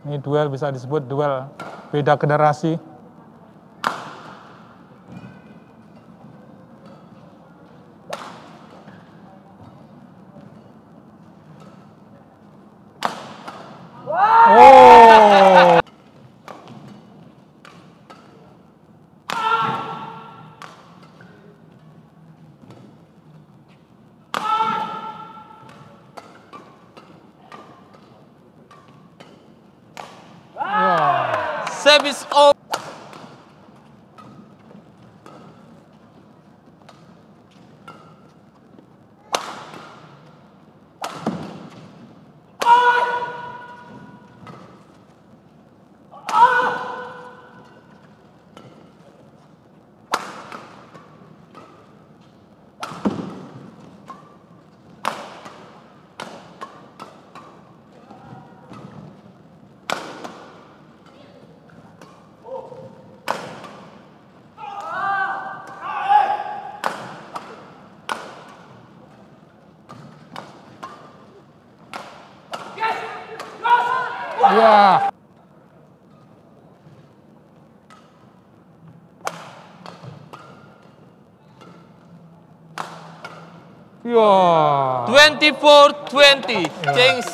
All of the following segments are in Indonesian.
Ini duel bisa disebut duel beda generasi. Oh. Service over. Ya. Ya. 24-20. Change.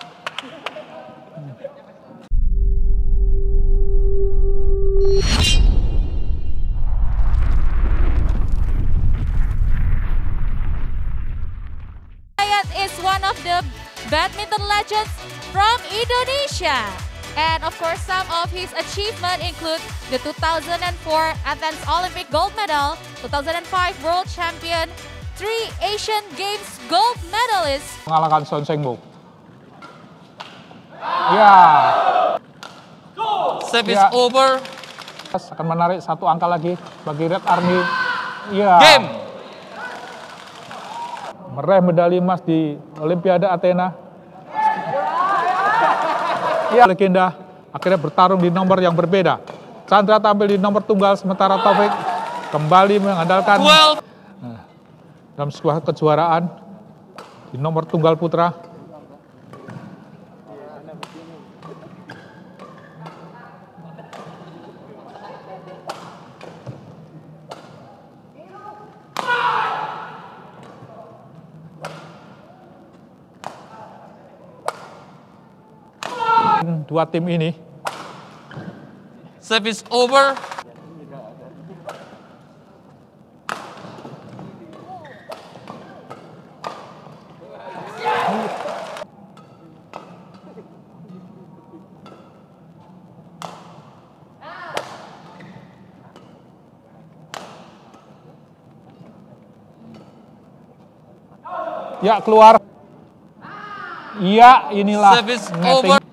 Is one of the badminton legends from Indonesia. And of course, some of his achievements include the 2004 Athens Olympic gold medal, 2005 world champion, 3 Asian Games gold medalist. Mengalahkan Son Seng-Bo. Ya. Service Ya. over. Akan menarik satu angka lagi bagi Red Army. Ya. Game. Meraih medali emas di Olimpiade Athena. Ya, legenda akhirnya bertarung di nomor yang berbeda. Chandra tampil di nomor tunggal, sementara Taufik kembali mengandalkan dalam sebuah kejuaraan di nomor tunggal putra. Dua tim ini. Service over. Ya, keluar. Ya, inilah Service netting. over.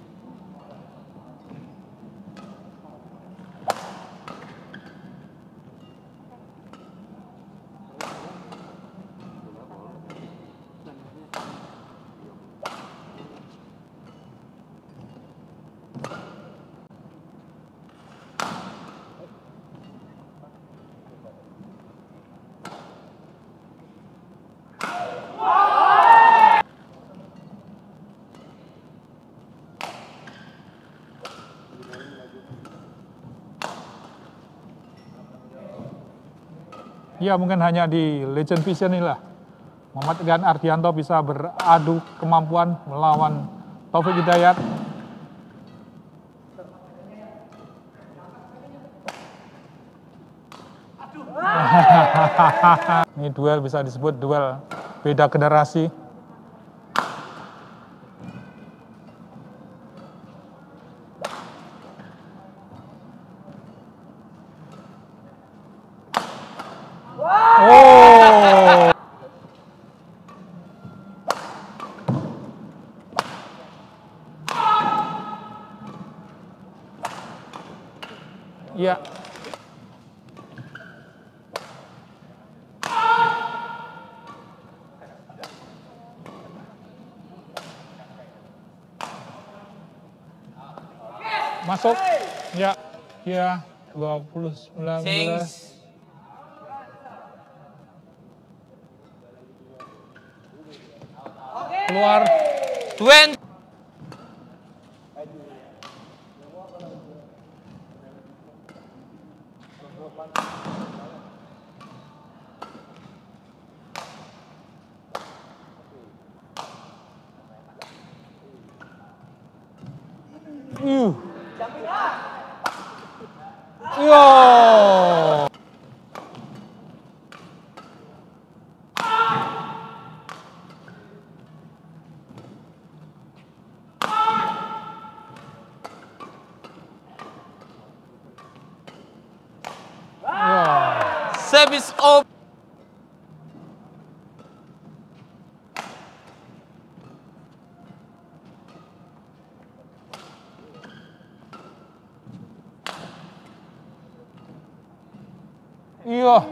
Ya, mungkin hanya di Legend Vision inilah Muhammad Gan Ardianto bisa beradu kemampuan melawan Taufik Hidayat. Ini duel bisa disebut duel beda generasi. Oh. Ya. Masuk. Ya. Ya, 20-19. Change. Keluar. 20. Yo. Service over. Iya.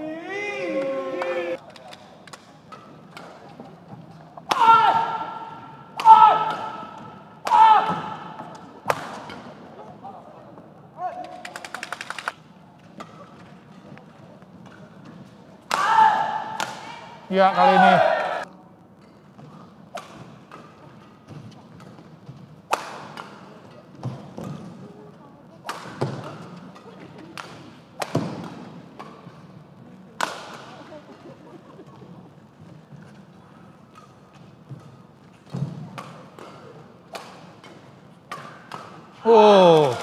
Iya kali ini. Oh.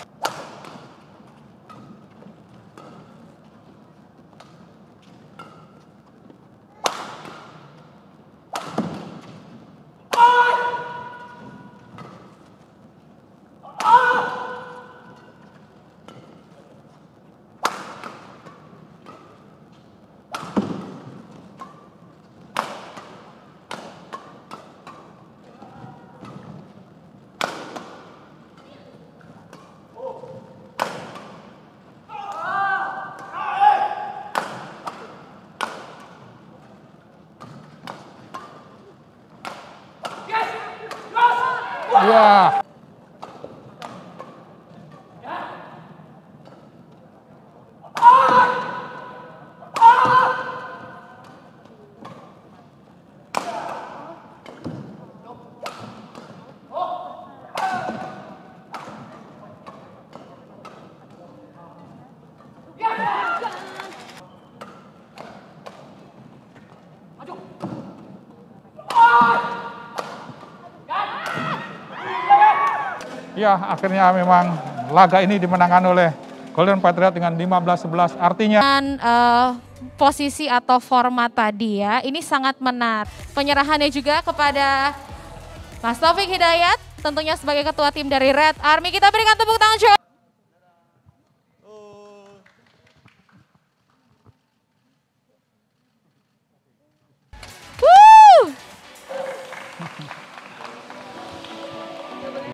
Ya. Ya, akhirnya memang laga ini dimenangkan oleh Golden Patriot dengan 15-11. Artinya posisi atau format tadi ya, ini sangat menarik. Penyerahannya juga kepada Mas Taufik Hidayat, tentunya sebagai ketua tim dari Red Army. Kita berikan tepuk tangan.